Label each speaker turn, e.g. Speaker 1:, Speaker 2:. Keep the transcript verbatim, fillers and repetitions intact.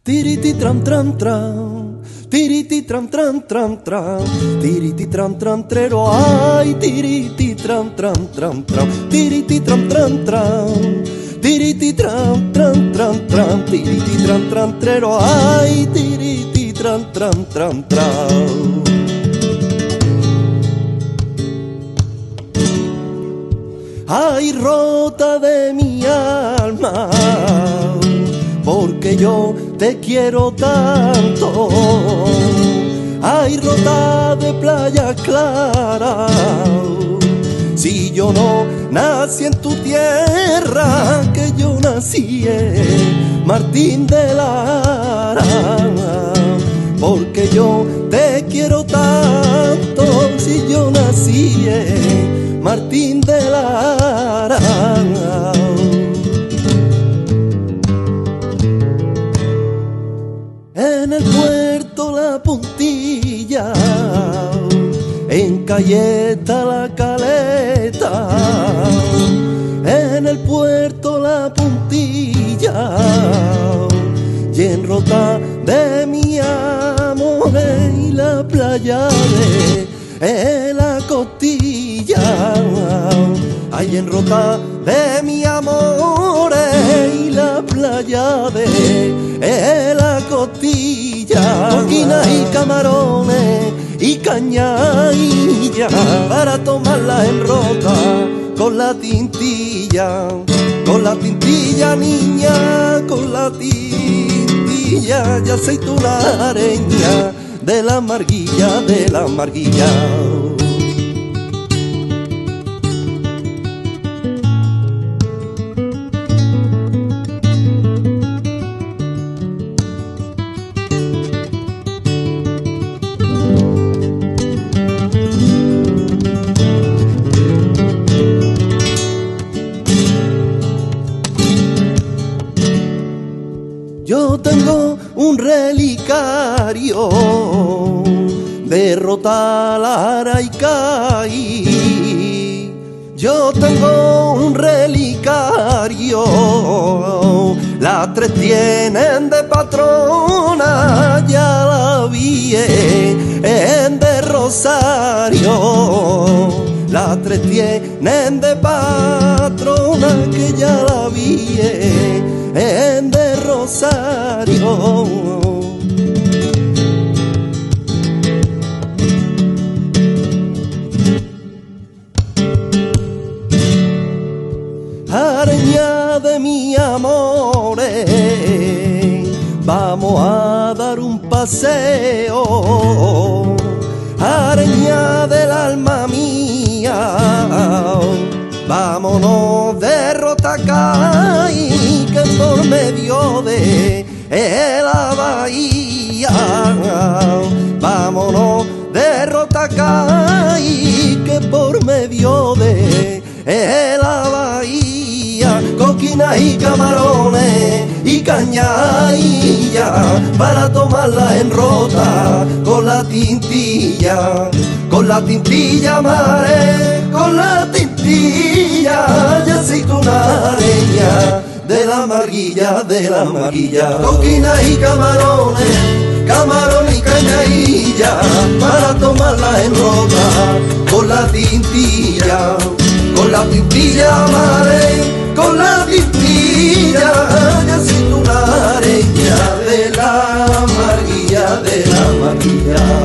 Speaker 1: Tiriti tram tram tram, tiriti tram tram tram tram, tiriti tram tram trero, ay, tiriti tram tram tram tram, tiriti tram tram tram, tiriti tram tram tram tram, tiriti tram tram trero, ay, tiriti tram tram tram tram. Ay, rota de mi alma, porque yo te quiero tanto. Ay, rota de Playa Clara, si yo no nací en tu tierra, que yo nací en Martín de Lara. Porque yo te quiero tanto, si yo nací en Martín de Lara. En el puerto La Puntilla, en Cayeta La Caleta, en el puerto La Puntilla, y en Rota de mi amor y la playa de la Costilla. Ay, en Rota de mi amor y la playa de la Costilla, coquinas y camarones y cañailla para tomarla en Rota con la tintilla, con la tintilla, niña, con la tintilla, y aceituna areña de la marguilla, de la marguilla. Yo tengo un relicario de Rota, Lara y Caí. Yo tengo un relicario, las tres tienen de patrona, ya la vi en de Rosario. Las tres tienen de patrona, que ya la vi en de Rosario. Areña de mi amor, vamos a dar un paseo. Areña del alma mía, vámonos de Rota Caí, que por medio de la bahía. Vámonos de Rota Caí, que por medio de la bahía, coquinas y camarones y cañailla para tomarla en Rota con la tintilla, con la tintilla, mare, con la tintilla, y aceituna areña de la marguilla, de la marguilla. Coquinas y camarones, camarón y cañailla para tomarla en Rota con la tintilla, con la tintilla, mare, con la tintilla, y aceituna areña de la marguilla, de la marguilla.